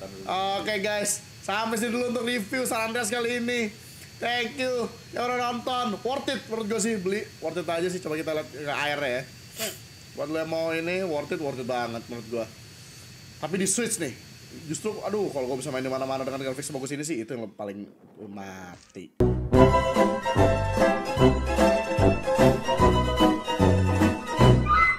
Oke guys, sampai sini dulu untuk review San Andreas kali ini. Thank you yang udah nonton. Worth it menurut gue sih, beli worth it aja sih. Coba kita lihat ke airnya ya. Buat lo yang mau ini worth it banget menurut gue. Tapi di Switch nih, justru aduh kalau gue bisa main di mana-mana dengan grafik sebagus ini sih, itu yang paling mati.